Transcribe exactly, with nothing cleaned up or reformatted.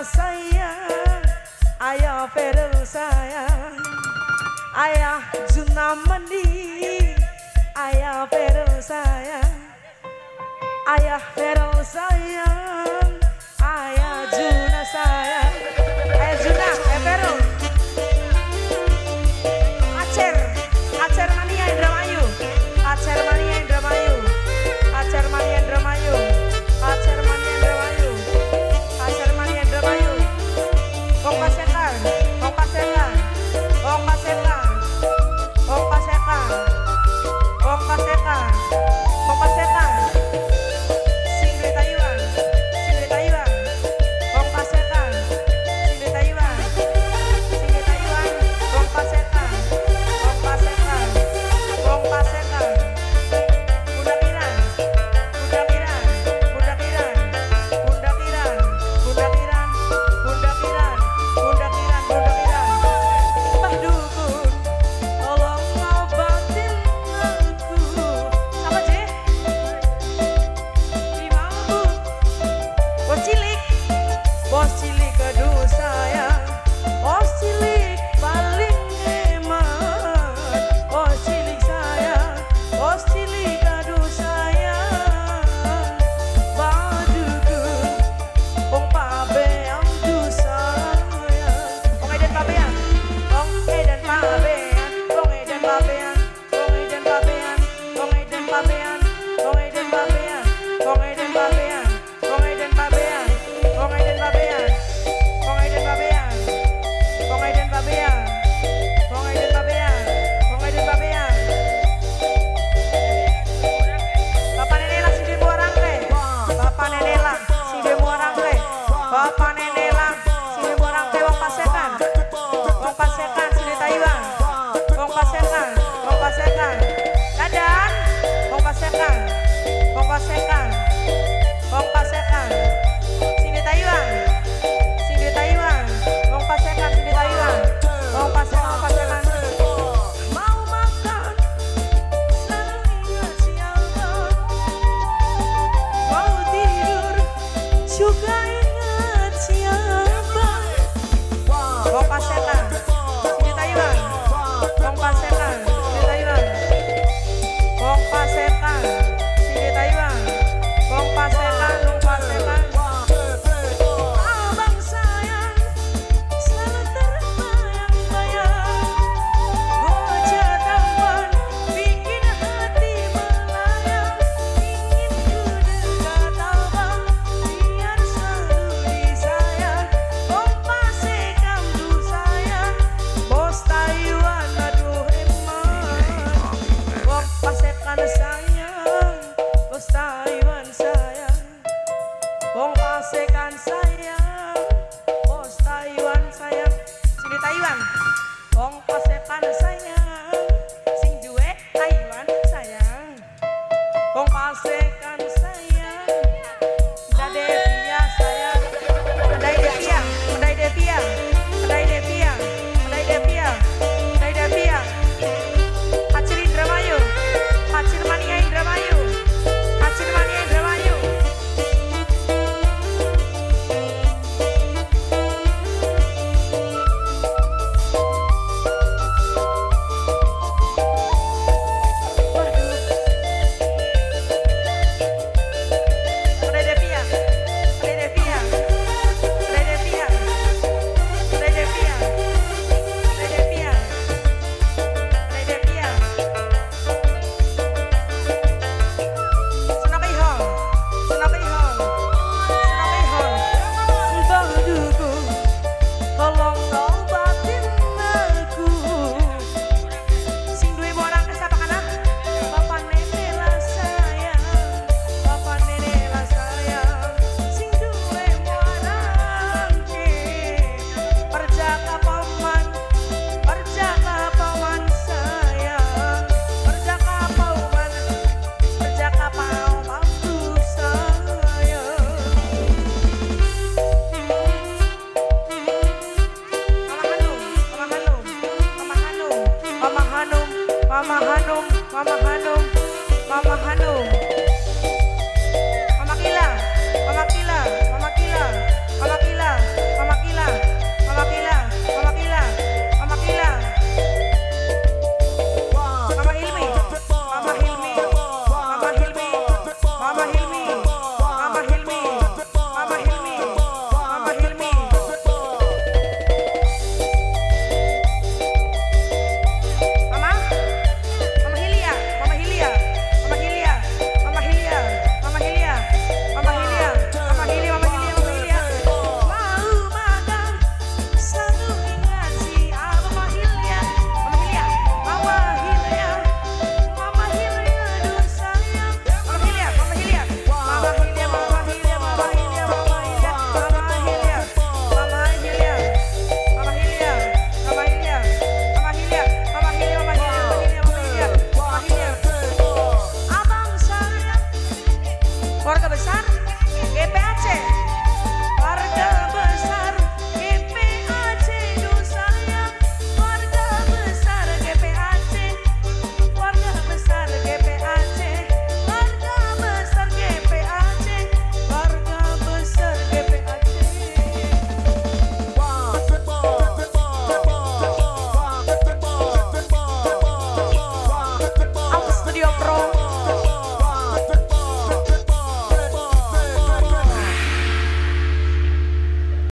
sayang, ayah Ferel sayang, ayah Junamani, ayah Ferel sayang, ayah Ferel sayang, ayah Juna sayang, ayah Juna, ayah Ferel, Acer, Acer Mania Indramayu, Acer Mania Indramayu, Acer Mania Indramayu, Acer Mania Indramayu, Acer Mania Indramayu, Wong Pasekan, Wong Pasekan, Wong Pasekan, Wong Pasekan, Wong Pasekan, Wong Pasekan, Singri Taiwan, Singri Taiwan, Wong Pasekan, Singri Taiwan, Singri Taiwan, Wong Pasekan, Wong Pasekan, Wong Pasekan, Budak Iran, Budak Iran, Budak Iran, Budak Iran, Budak Iran, Budak Iran, Budak Iran, Budak Iran. Mbah Dukun, tolong ngobatin aku. Sama Je? Lima bu. Bos cilik, bos cilik aduh sayang, bos cilik paling hemat, bos cilik sayang, bos cilik aduh sayang, Badukun, wong pabean duh sayang, wong eden pabean, wong eden pabean, wong eden pabean, wong eden pabean, wong eden pabean, wong eden pabean, wong eden pabean, wong eden pabean, wong eden pabean, wong eden pabean, wong eden pabean, wong eden pabean, wong eden pabean. Bapak Nenela si demo orang teh, Bapak Nenela si demo orang teh, Bapak